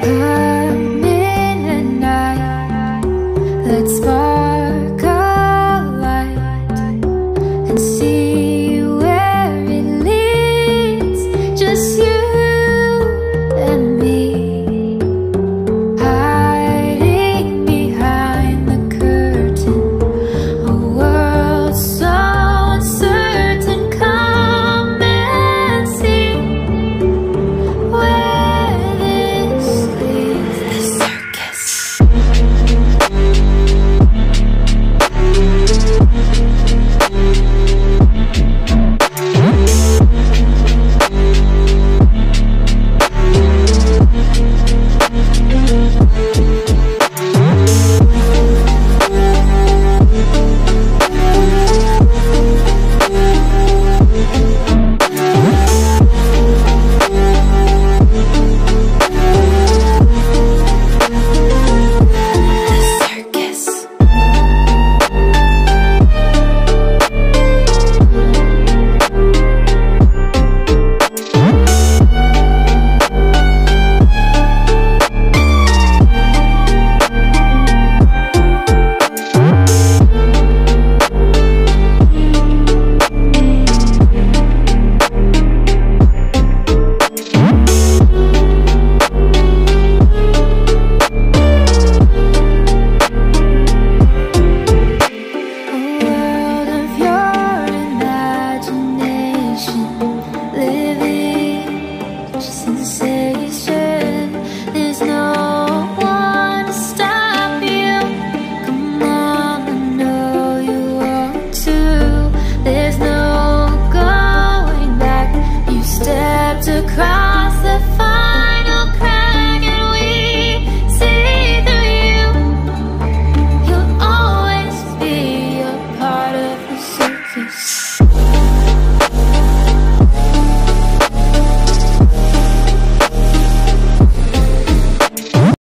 I'm in a night. Let's spark a light and see where it leads. Just you and me, hiding behind the curtain. A world so uncertain. Come and see where this leads. The circus. Living just in the